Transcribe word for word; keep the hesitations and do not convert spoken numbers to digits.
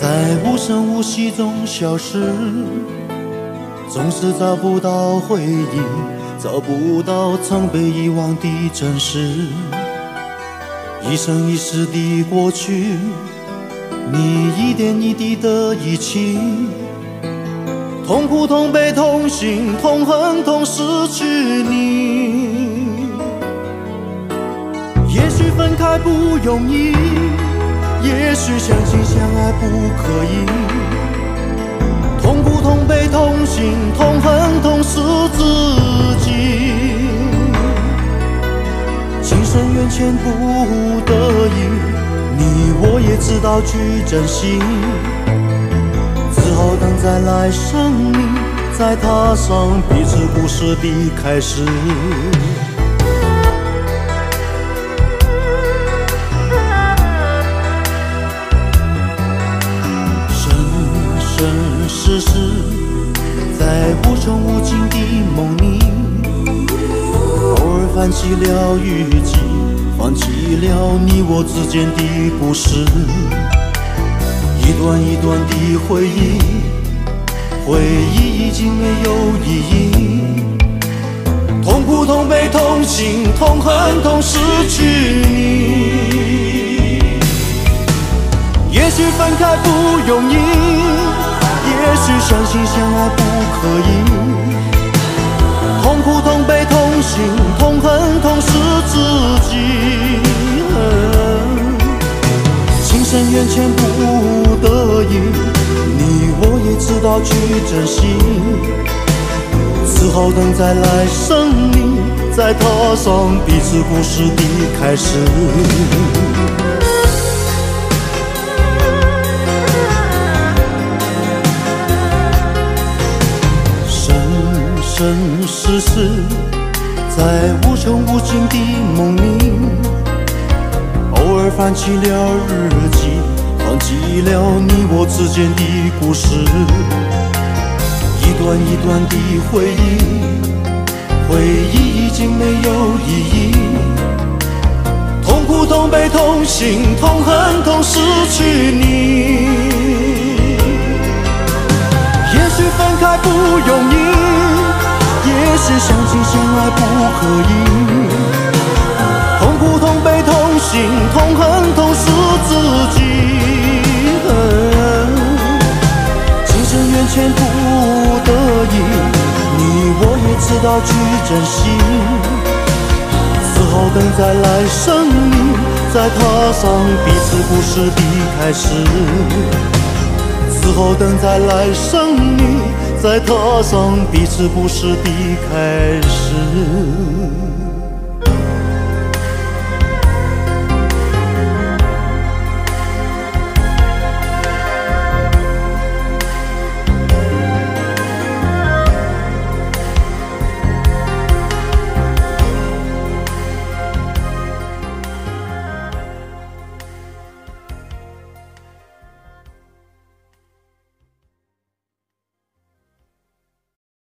在无声无息中消失，总是找不到回忆，找不到曾被遗忘的真实。一生一世的过去，你一点一滴的遗弃，痛苦痛悲痛心痛恨痛失去你。也许分开不容易，也许相亲相爱不可以，痛苦痛悲痛心痛恨痛失自己，情深缘浅不得已，你我也知道去珍惜，只好等再来生命，再踏上彼此故事的开始。世事在无穷无尽的梦里，偶尔翻起了雨季，放弃了你我之间的故事，一段一段的回忆，回忆已经没有意义，痛苦痛悲痛心痛恨痛失去你。也许分开不容易，也许相亲相爱不可以，痛苦痛悲痛心痛恨痛失自己，情深缘浅不得已，你我也知道去珍惜，只好等再来生命，再踏上彼此故事的开始。生世世在无穷无尽的梦里，偶尔翻起了日记，放弃了你我之间的故事，一段一段的回忆，回忆已经没有意义，痛苦痛悲痛心痛恨痛失去你。也许分开不容易，也许相亲相爱不可以，痛苦痛悲痛心痛恨痛失自己，情深缘浅不得已，你我也知道去珍惜，只好等再来生命，再踏上彼此故事的开始，只好等再来生命，再踏上彼此故事的开始。